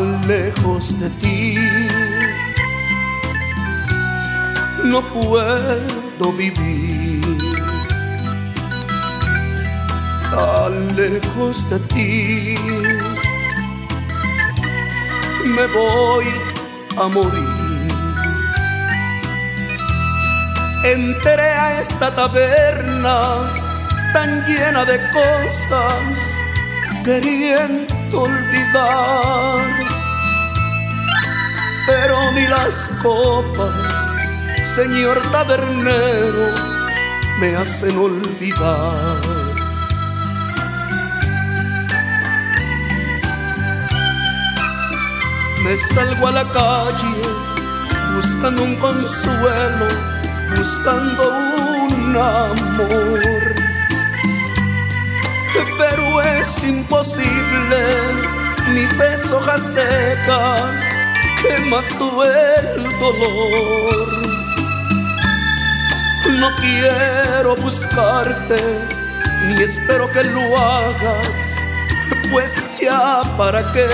Tan lejos de ti no puedo vivir. Tan lejos de ti me voy a morir. Entré a esta taberna tan llena de cosas, queriendo olvidar, pero ni las copas, señor tabernero, me hacen olvidar. Me salgo a la calle buscando un consuelo, buscando un amor, pero es imposible, mi fe es hoja seca que mató el dolor. No quiero buscarte, ni espero que lo hagas, pues ya para qué.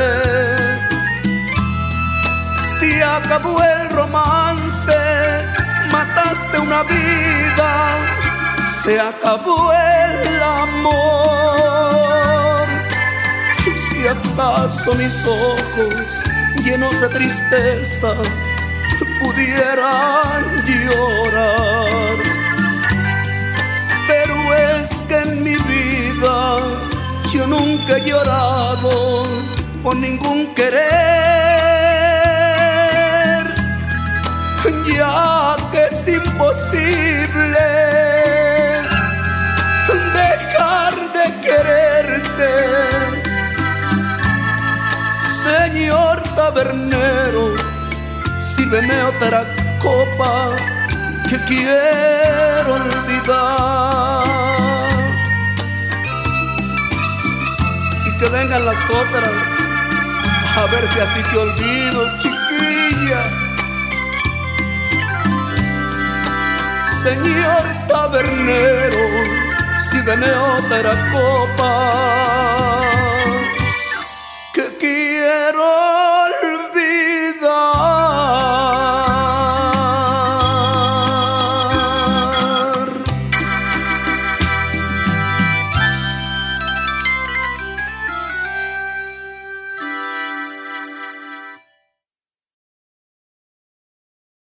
Si acabó el romance, mataste una vida, se acabó el amor. Si acaso mis ojos llenos de tristeza pudieran llorar, pero es que en mi vida yo nunca he llorado por ningún querer, ya que es imposible dejar de quererte. Señor tabernero, sírveme otra copa que quiero olvidar, y que vengan las otras, a ver si así te olvido, chiquilla. Señor tabernero, sírveme otra copa.